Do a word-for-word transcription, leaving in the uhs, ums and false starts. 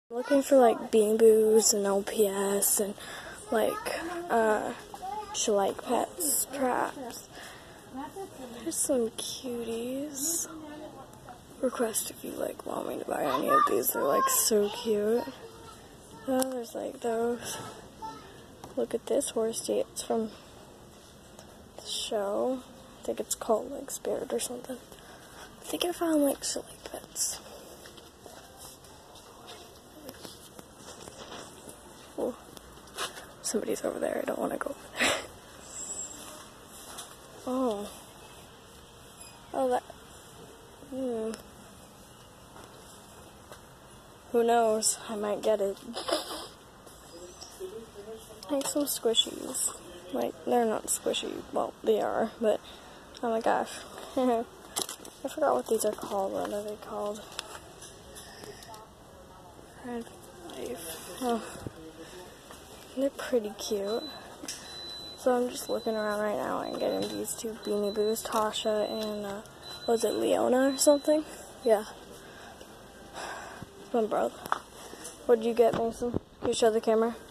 Looking for like Beanie Boos and L P S and like uh, Shalike Pets traps. There's some cuties. Request if you like want me to buy any of these. They're like so cute. Oh, there's like those. Look at this horsey. It's from the show. I think it's called like Spirit or something. I think I found like Shalike Pets. Oh, somebody's over there. I don't want to go over there. Oh. Oh, that. Hmm. Who knows? I might get it. Like some squishies. Like, they're not squishy. Well, they are, but oh my gosh. I forgot what these are called. What are they called? Red Life. Oh. They're pretty cute. So I'm just looking around right now and getting these two Beanie Boos, Tasha and, uh, was it Leona or something? Yeah. My brother. What did you get, Mason? Can you show the camera?